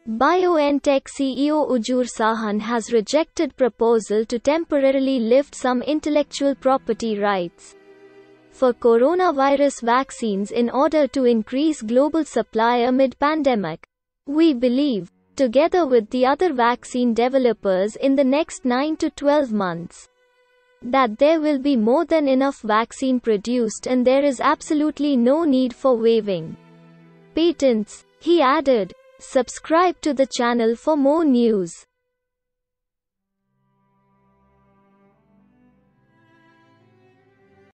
BioNTech CEO Ujjur Sahan has rejected proposal to temporarily lift some intellectual property rights for coronavirus vaccines in order to increase global supply amid pandemic. We believe, together with the other vaccine developers in the next 9 to 12 months, that there will be more than enough vaccine produced and there is absolutely no need for waiving patents, he added. Subscribe to the channel for more news.